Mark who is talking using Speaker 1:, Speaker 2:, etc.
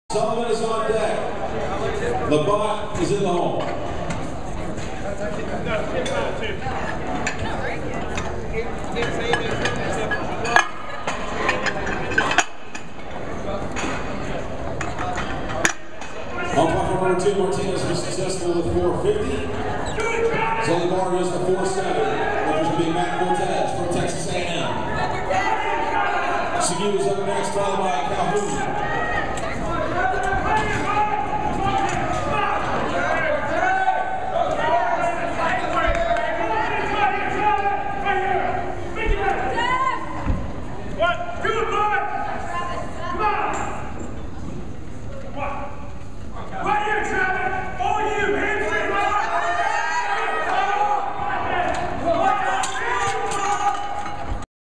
Speaker 1: Sullivan is on deck. Labatt is in the hole. Umpire for number 2, Martinez was successful with 450. Zolibar is the 4-7. Others will be Matt Cortez from Texas A&M. Seguin is up next, followed by Calhoun.